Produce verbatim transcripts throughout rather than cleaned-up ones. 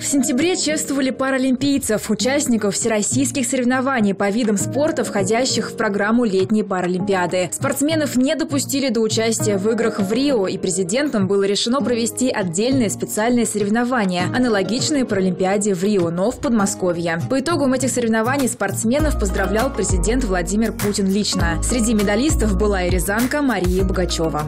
В сентябре чествовали паралимпийцев, участников всероссийских соревнований по видам спорта, входящих в программу летней Паралимпиады. Спортсменов не допустили до участия в играх в Рио, и президентом было решено провести отдельные специальные соревнования, аналогичные Паралимпиаде в Рио, но в Подмосковье. По итогам этих соревнований спортсменов поздравлял президент Владимир Путин лично. Среди медалистов была и рязанка Мария Богачева.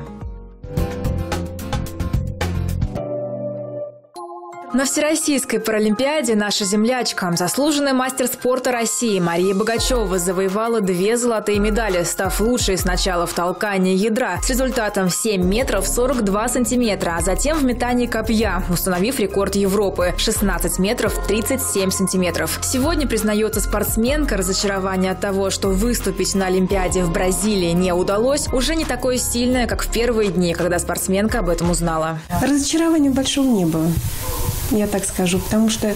На Всероссийской Паралимпиаде наша землячка, заслуженный мастер спорта России Мария Богачева завоевала две золотые медали, став лучшей сначала в толкании ядра с результатом семь метров сорок два сантиметра, а затем в метании копья, установив рекорд Европы – шестнадцать метров тридцать семь сантиметров. Сегодня, признается спортсменка, разочарование от того, что выступить на Олимпиаде в Бразилии не удалось, уже не такое сильное, как в первые дни, когда спортсменка об этом узнала. Разочарования большого не было. Я так скажу, потому что,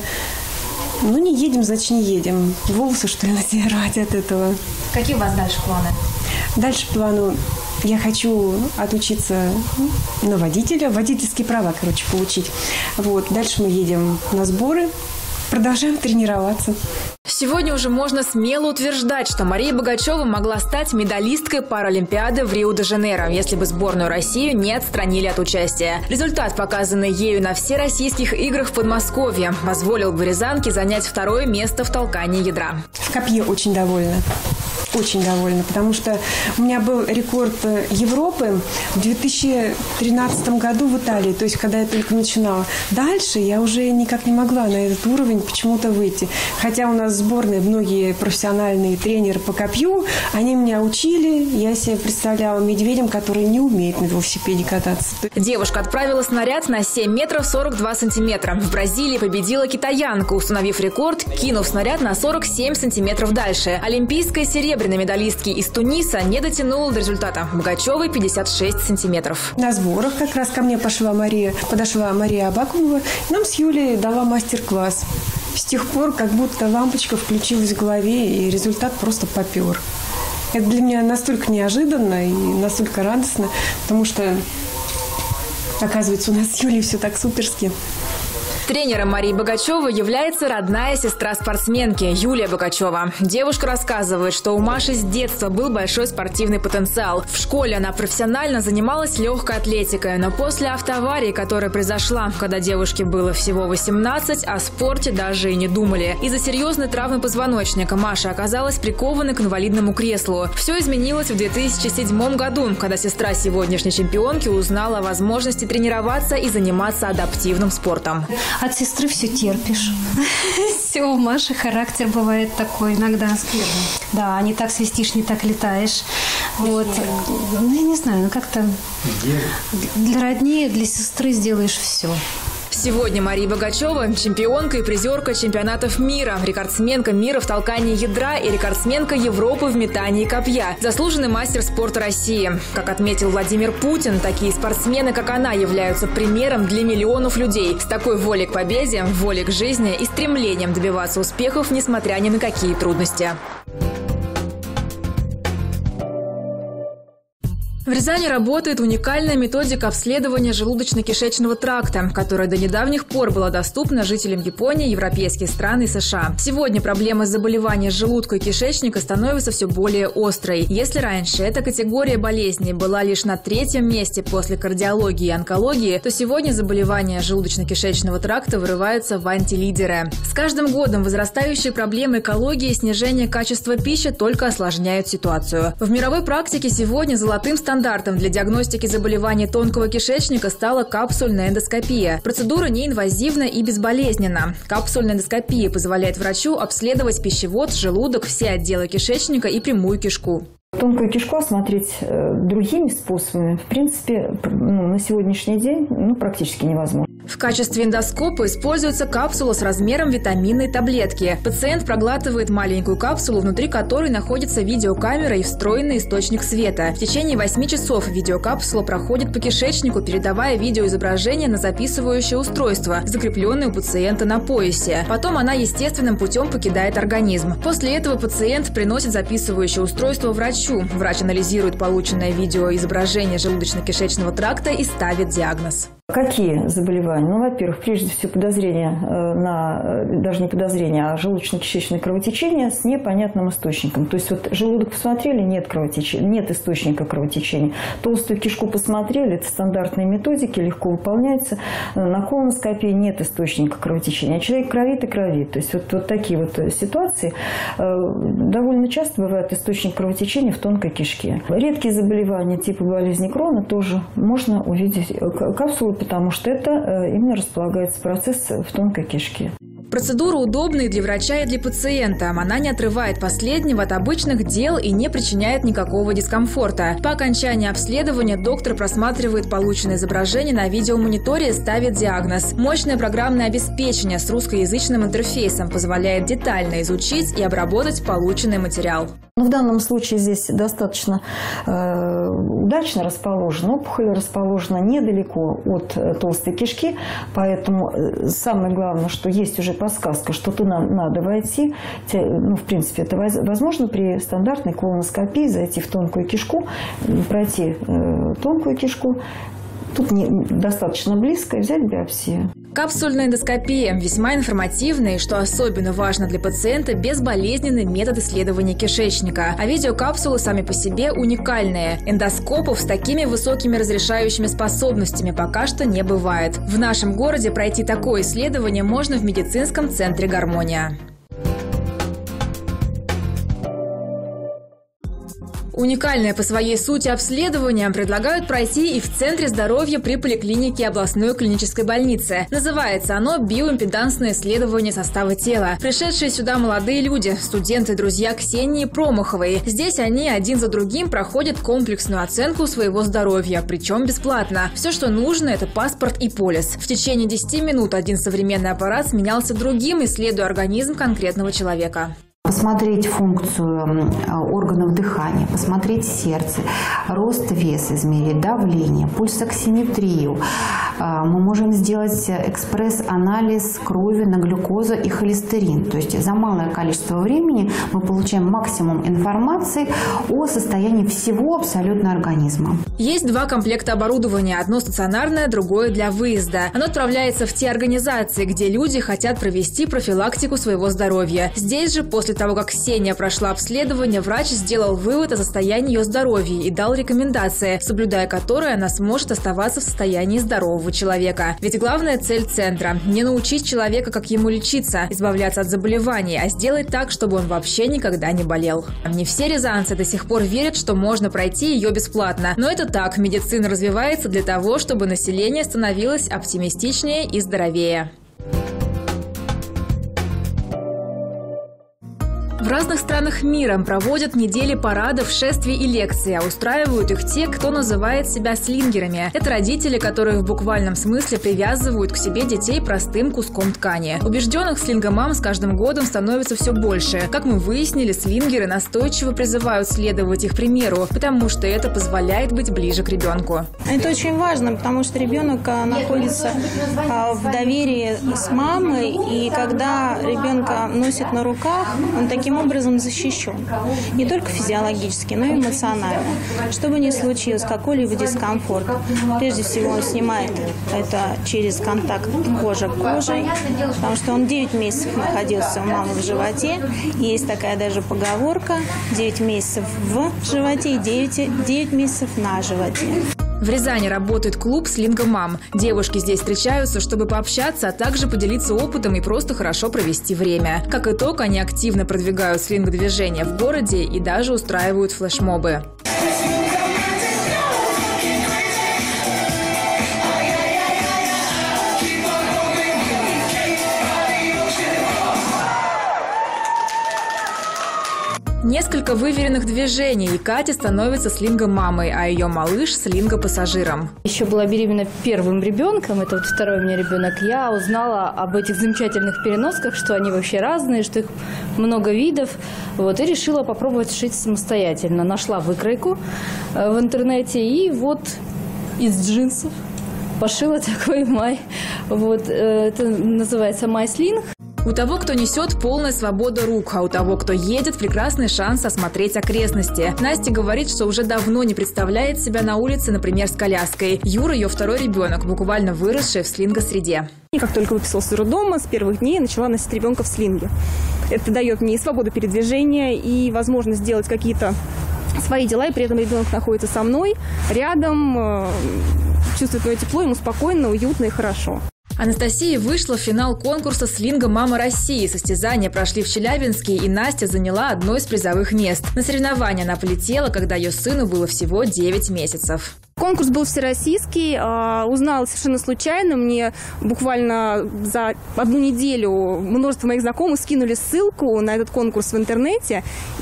ну, не едем, значит, не едем. Волосы, что ли, натирать от этого. Какие у вас дальше планы? Дальше плану я хочу отучиться на водителя, водительские права, короче, получить. Вот, дальше мы едем на сборы, продолжаем тренироваться. Сегодня уже можно смело утверждать, что Мария Богачева могла стать медалисткой Паралимпиады в Рио-де-Жанейро, если бы сборную Россию не отстранили от участия. Результат, показанный ею на всероссийских играх в Подмосковье, позволил бы рязанке занять второе место в толкании ядра. В копье очень довольна. Очень довольна, потому что у меня был рекорд Европы в две тысячи тринадцатом году в Италии, то есть когда я только начинала. Дальше я уже никак не могла на этот уровень почему-то выйти. Хотя у нас в сборной многие профессиональные тренеры по копью, они меня учили, я себе представляла медведем, который не умеет на велосипеде кататься. Девушка отправила снаряд на семь метров сорок два сантиметра. В Бразилии победила китаянка, установив рекорд, кинув снаряд на сорок семь сантиметров дальше. Олимпийская серебряная медалистки из Туниса не дотянула до результата. Богачевой пятьдесят шесть сантиметров. На сборах как раз ко мне пошла Мария, подошла Мария Абакумова, нам с Юлей дала мастер-класс. С тех пор как будто лампочка включилась в голове, и результат просто попер. Это для меня настолько неожиданно и настолько радостно, потому что, оказывается, у нас с Юлей все так суперски. Тренером Марии Богачевой является родная сестра спортсменки Юлия Богачева. Девушка рассказывает, что у Маши с детства был большой спортивный потенциал. В школе она профессионально занималась легкой атлетикой, но после автоаварии, которая произошла, когда девушке было всего восемнадцать, о спорте даже и не думали. Из-за серьезной травмы позвоночника Маша оказалась прикована к инвалидному креслу. Все изменилось в две тысячи седьмом году, когда сестра сегодняшней чемпионки узнала о возможности тренироваться и заниматься адаптивным спортом. От сестры все терпишь. Все, у Маши характер бывает такой иногда. Да, не так свистишь, не так летаешь. Вот. Ну, я не знаю, ну как-то для родни, для сестры сделаешь все. Сегодня Мария Богачева – чемпионка и призерка чемпионатов мира, рекордсменка мира в толкании ядра и рекордсменка Европы в метании копья, заслуженный мастер спорта России. Как отметил Владимир Путин, такие спортсмены, как она, являются примером для миллионов людей с такой волей к победе, волей к жизни и стремлением добиваться успехов, несмотря ни на какие трудности. В Рязани работает уникальная методика обследования желудочно-кишечного тракта, которая до недавних пор была доступна жителям Японии, европейских стран и США. Сегодня проблема заболевания желудка и кишечника становится все более острой. Если раньше эта категория болезней была лишь на третьем месте после кардиологии и онкологии, то сегодня заболевания желудочно-кишечного тракта вырываются в антилидеры. С каждым годом возрастающие проблемы экологии и снижение качества пищи только осложняют ситуацию. В мировой практике сегодня золотым стандартом Стандартом для диагностики заболеваний тонкого кишечника стала капсульная эндоскопия. Процедура неинвазивна и безболезненна. Капсульная эндоскопия позволяет врачу обследовать пищевод, желудок, все отделы кишечника и прямую кишку. Тонкую кишку осмотреть другими способами, в принципе, ну, на сегодняшний день ну, практически невозможно. В качестве эндоскопа используется капсула с размером витаминной таблетки. Пациент проглатывает маленькую капсулу, внутри которой находится видеокамера и встроенный источник света. В течение восьми часов видеокапсула проходит по кишечнику, передавая видеоизображение на записывающее устройство, закрепленное у пациента на поясе. Потом она естественным путем покидает организм. После этого пациент приносит записывающее устройство врачу. Врач анализирует полученное видеоизображение желудочно-кишечного тракта и ставит диагноз. Какие заболевания? Ну, во-первых, прежде всего подозрение на, даже не подозрение, а желудочно-кишечное кровотечение с непонятным источником. То есть вот желудок посмотрели, нет кровотечения, нет источника кровотечения. Толстую кишку посмотрели, это стандартные методики, легко выполняются. На колоноскопии нет источника кровотечения, а человек кровит и кровит. То есть вот, вот такие вот ситуации довольно часто бывает источник кровотечения в тонкой кишке. Редкие заболевания типа болезни Крона тоже можно увидеть капсулы, потому что это именно располагается процесс в тонкой кишке. Процедура удобна и для врача, и для пациента. Она не отрывает последнего от обычных дел и не причиняет никакого дискомфорта. По окончании обследования доктор просматривает полученное изображение на видеомониторе и ставит диагноз. Мощное программное обеспечение с русскоязычным интерфейсом позволяет детально изучить и обработать полученный материал. Но в данном случае здесь достаточно э, удачно расположена опухоль, расположена недалеко от э, толстой кишки, поэтому э, самое главное, что есть уже подсказка, что туда надо войти. Ну, в принципе, это возможно при стандартной колоноскопии, зайти в тонкую кишку, пройти э, тонкую кишку. Тут не, достаточно близко, и взять биопсию. Капсульная эндоскопия – весьма информативный и, что особенно важно для пациента, безболезненный метод исследования кишечника. А видеокапсулы сами по себе уникальные. Эндоскопов с такими высокими разрешающими способностями пока что не бывает. В нашем городе пройти такое исследование можно в медицинском центре «Гармония». Уникальное по своей сути обследование предлагают пройти и в Центре здоровья при поликлинике областной клинической больницы. Называется оно «Биоимпедансное исследование состава тела». Пришедшие сюда молодые люди, студенты, друзья Ксении Промаховой. Здесь они один за другим проходят комплексную оценку своего здоровья, причем бесплатно. Все, что нужно, это паспорт и полис. В течение десяти минут один современный аппарат сменялся другим, исследуя организм конкретного человека. Посмотреть функцию органов дыхания, посмотреть сердце, рост, вес измерить, давление, пульсоксиметрию. Мы можем сделать экспресс-анализ крови на глюкозу и холестерин. То есть за малое количество времени мы получаем максимум информации о состоянии всего абсолютно организма. Есть два комплекта оборудования. Одно стационарное, другое для выезда. Оно отправляется в те организации, где люди хотят провести профилактику своего здоровья. Здесь же, после того, как Ксения прошла обследование, врач сделал вывод о состоянии ее здоровья и дал рекомендации, соблюдая которые она сможет оставаться в состоянии здорового человека. Ведь главная цель центра – не научить человека, как ему лечиться, избавляться от заболеваний, а сделать так, чтобы он вообще никогда не болел. Не все рязанцы до сих пор верят, что можно пройти ее бесплатно. Но это так, медицина развивается для того, чтобы население становилось оптимистичнее и здоровее. В разных странах мира проводят недели парадов, шествий и лекций, а устраивают их те, кто называет себя слингерами. Это родители, которые в буквальном смысле привязывают к себе детей простым куском ткани. Убежденных слингомам с каждым годом становится все больше. Как мы выяснили, слингеры настойчиво призывают следовать их примеру, потому что это позволяет быть ближе к ребенку. Это очень важно, потому что ребенок находится в доверии с мамой, и когда ребенка носит на руках, он таким образом защищен. Не только физиологически, но и эмоционально. Что бы ни случилось, какой-либо дискомфорт, прежде всего он снимает это через контакт кожи к коже, потому что он девять месяцев находился у мамы в животе. Есть такая даже поговорка: девять месяцев в животе и девять месяцев на животе. В Рязани работает клуб «Слингомам». Девушки здесь встречаются, чтобы пообщаться, а также поделиться опытом и просто хорошо провести время. Как итог, они активно продвигают слинг-движение в городе и даже устраивают флешмобы. Несколько выверенных движений, и Катя становится слингомамой, а ее малыш – слингопассажиром. Еще была беременна первым ребенком, это вот второй у меня ребенок. Я узнала об этих замечательных переносках, что они вообще разные, что их много видов. Вот, и решила попробовать шить самостоятельно. Нашла выкройку в интернете и вот из джинсов пошила такой май. Вот, это называется майслинг. У того, кто несет, полная свобода рук, а у того, кто едет, прекрасный шанс осмотреть окрестности. Настя говорит, что уже давно не представляет себя на улице, например, с коляской. Юра – ее второй ребенок, буквально выросший в слинго-среде. И как только выписалась из роддома, с первых дней начала носить ребенка в слинге. Это дает мне и свободу передвижения, и возможность сделать какие-то свои дела, и при этом ребенок находится со мной, рядом, чувствует мое тепло, ему спокойно, уютно и хорошо. Анастасия вышла в финал конкурса «Слинга Мама России». Состязания прошли в Челябинске, и Настя заняла одно из призовых мест. На соревнования она полетела, когда ее сыну было всего девять месяцев. Конкурс был всероссийский, узнала совершенно случайно. Мне буквально за одну неделю множество моих знакомых скинули ссылку на этот конкурс в интернете.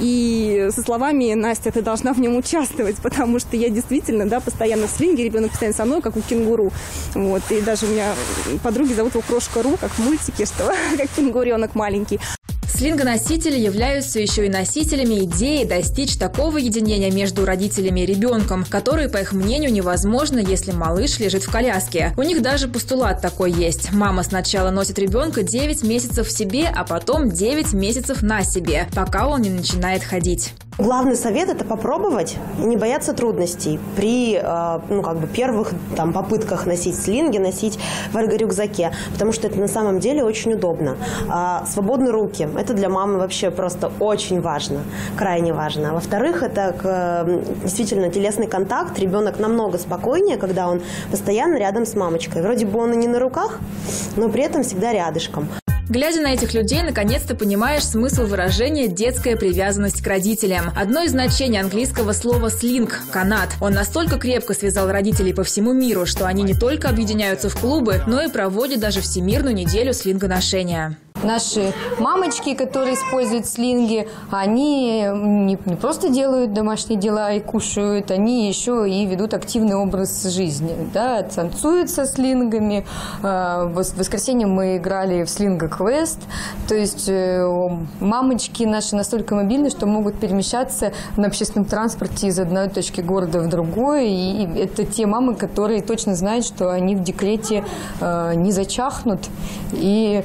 И со словами: «Настя, ты должна в нем участвовать», потому что я действительно, да, постоянно в слинге, ребенок постоянно со мной, как у кенгуру. Вот. И даже у меня подруги зовут его Крошка Ру, как в мультике, что как кенгуренок маленький. Слингоносители являются еще и носителями идеи достичь такого единения между родителями и ребенком, которое, по их мнению, невозможно, если малыш лежит в коляске. У них даже постулат такой есть. Мама сначала носит ребенка девять месяцев в себе, а потом девять месяцев на себе, пока он не начинает ходить. Главный совет – это попробовать и не бояться трудностей при э, ну, как бы первых там, попытках носить слинги, носить в эрго-рюкзаке, потому что это на самом деле очень удобно. А, свободные руки – это для мамы вообще просто очень важно, крайне важно. Во-вторых, это к, действительно телесный контакт. Ребенок намного спокойнее, когда он постоянно рядом с мамочкой. Вроде бы он и не на руках, но при этом всегда рядышком. Глядя на этих людей, наконец-то понимаешь смысл выражения «детская привязанность к родителям». Одно из значений английского слова «слинг» – канат. Он настолько крепко связал родителей по всему миру, что они не только объединяются в клубы, но и проводят даже Всемирную неделю слингоношения. Наши мамочки, которые используют слинги, они не, не просто делают домашние дела и кушают, они еще и ведут активный образ жизни. Да? Танцуют со слингами. В воскресенье мы играли в слинго-квест. То есть мамочки наши настолько мобильны, что могут перемещаться на общественном транспорте из одной точки города в другой. И это те мамы, которые точно знают, что они в декрете не зачахнут и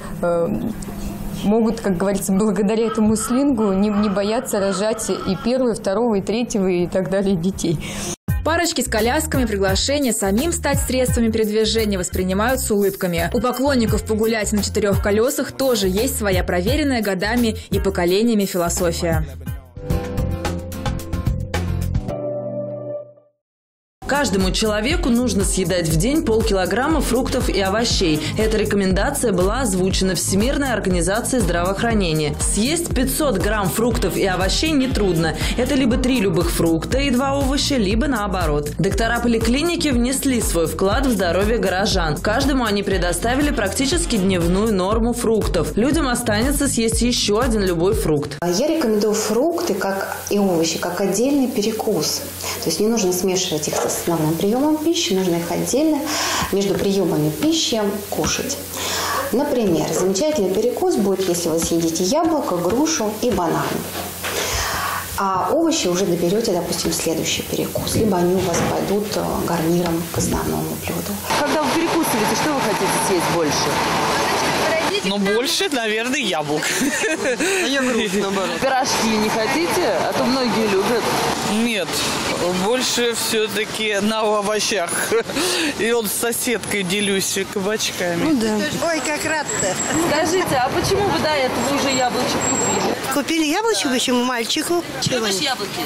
могут, как говорится, благодаря этому слингу не, не бояться рожать и первого, и второго, и третьего, и так далее детей. Парочки с колясками приглашения самим стать средствами передвижения воспринимают с улыбками. У поклонников погулять на четырех колесах тоже есть своя проверенная годами и поколениями философия. Каждому человеку нужно съедать в день полкилограмма фруктов и овощей. Эта рекомендация была озвучена Всемирной организацией здравоохранения. Съесть пятьсот грамм фруктов и овощей нетрудно. Это либо три любых фрукта и два овоща, либо наоборот. Доктора поликлиники внесли свой вклад в здоровье горожан. Каждому они предоставили практически дневную норму фруктов. Людям останется съесть еще один любой фрукт. Я рекомендую фрукты как и овощи, как отдельный перекус. То есть не нужно смешивать их с основным приемом пищи, нужно их отдельно между приемами пищи кушать. Например, замечательный перекус будет, если вы съедите яблоко, грушу и банан. А овощи уже доберете, допустим, в следующий перекус. Либо они у вас пойдут гарниром к основному блюду. Когда вы перекусываете, что вы хотите съесть больше? Ну, больше, наверное, яблок. А я грушу, наоборот. Пирожки не хотите? А то многие любят. Нет, больше все-таки на овощах. И вот с соседкой делюсь кабачками. Ну да. Ой, как рад-то. Скажите, а почему вы до этого уже яблочек купили? Купили яблочко, почему мальчику? Любишь яблоки?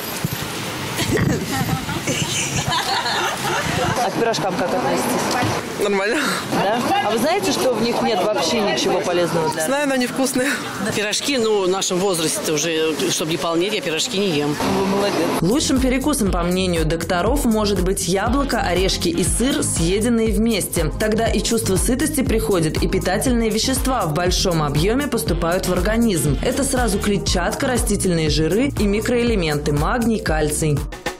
А к пирожкам как относитесь? Нормально. Да? А вы знаете, что в них нет вообще ничего полезного для? Знаю, но они вкусные. Пирожки, ну, в нашем возрасте уже, чтобы не полнеть, я пирожки не ем. Вы молодец. Лучшим перекусом, по мнению докторов, может быть яблоко, орешки и сыр, съеденные вместе. Тогда и чувство сытости приходит, и питательные вещества в большом объеме поступают в организм. Это сразу клетчатка, растительные жиры и микроэлементы – магний, кальций.